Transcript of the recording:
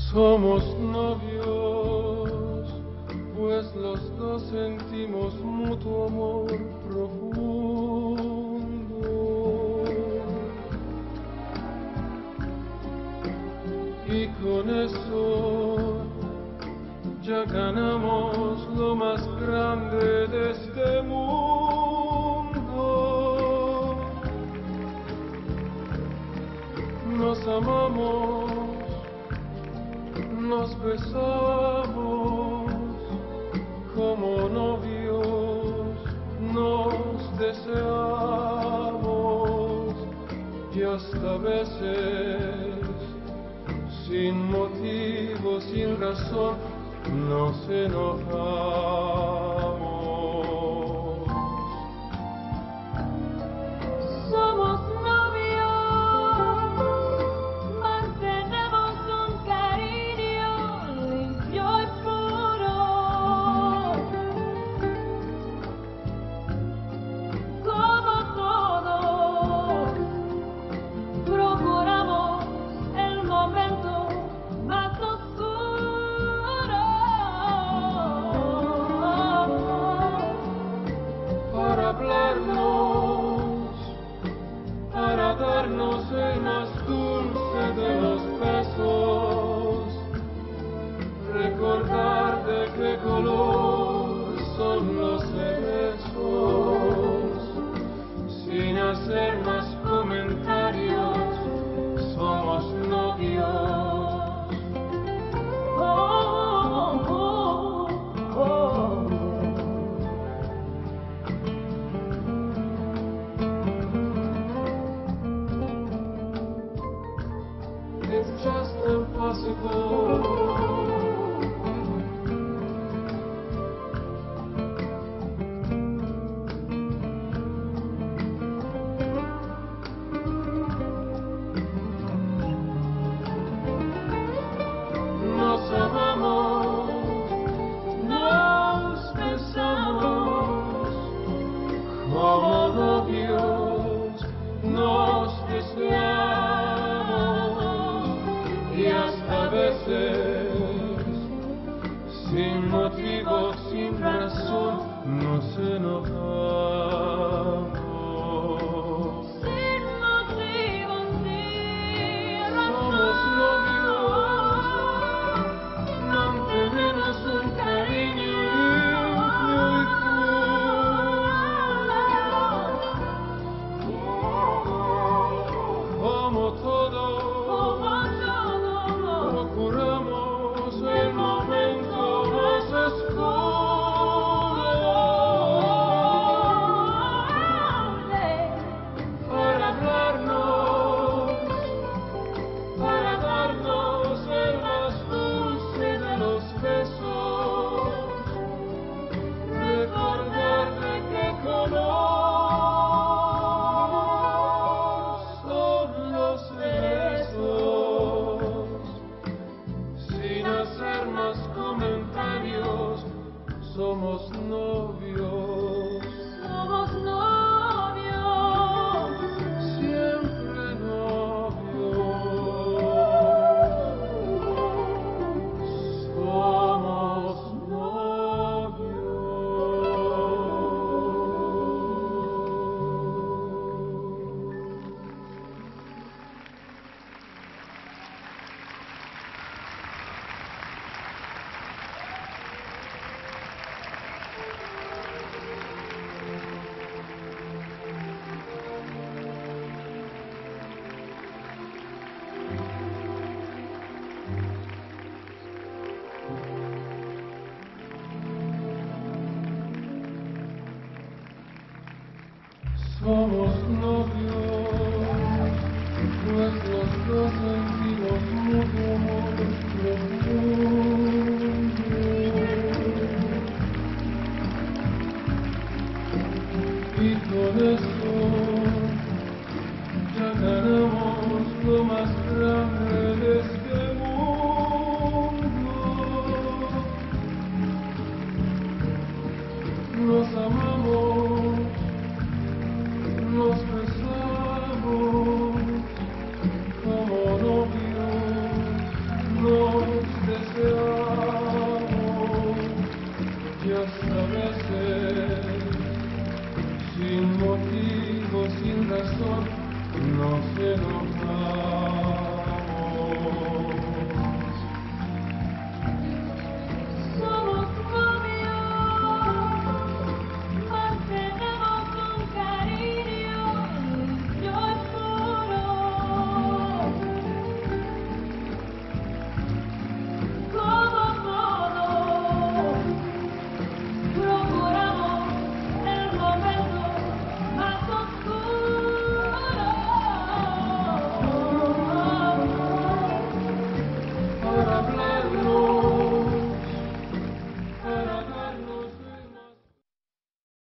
Somos novios, pues los dos sentimos mutuo amor profundo. Y con eso ya ganamos lo más grande de este mundo. Nos amamos, nos besamos como novios, nos deseamos y hasta veces sin motivo, sin razón, nos enojamos. Somos novios, mantenemos un cariño limpio y puro. Como todos, procuramos el momento más oscuro para hablarnos, para darnos el más dulce de los besos, recordar de qué color son los cerezos, sin hacer más comentarios, somos novios. It's just impossible. Nos amamos, nos besamos como novios, nos deseamos y hasta veces sin motivo, sin razón, nos enojamos. sin motivo, sin Somos novios, mantenemos un cariño limpio y puro. Como todo, procuramos el momento más oscuro para hablarnos, para darnos el más dulce de los besos, recordar de qué color son los cerezos, sin hacer más comentarios, somos novios, somos novios. siempre novios, somos novios. Somos novios, pues los dos sentimos mutuo amor profundo. Y con eso ya ganamos lo más grande